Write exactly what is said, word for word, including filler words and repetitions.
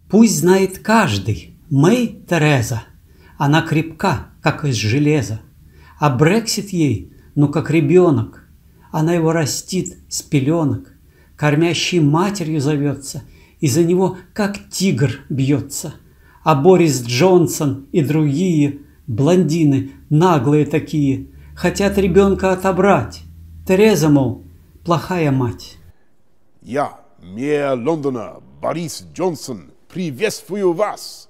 Пусть знает каждый, Мэй Тереза, она крепка, как из железа. А Брексит ей, ну как ребенок, она его растит с пеленок, кормящей матерью зовется, и за него как тигр бьется. А Борис Джонсон и другие блондины, наглые такие, хотят ребенка отобрать. Тереза, мол, плохая мать. Я, мэр Лондона, Борис Джонсон, приветствую вас.